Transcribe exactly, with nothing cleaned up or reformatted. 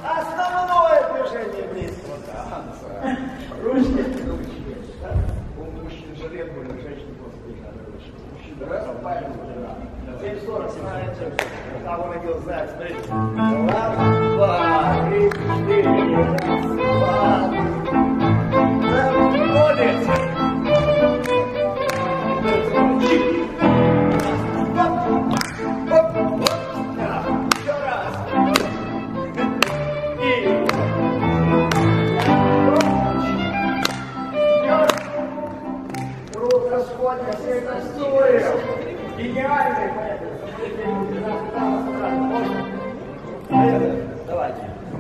Основное движение близкого танца. Ручки, ручки. У мужчин жилет были, у женщин просто бежали ручки. Мужчина распалил уже. семь сорок, знаете, того надел сзади, смотрите. Раз, два, три, четыре, раз, два, три. Молодец. Расходник всей настроил. Гениальный, поэтому. Давайте.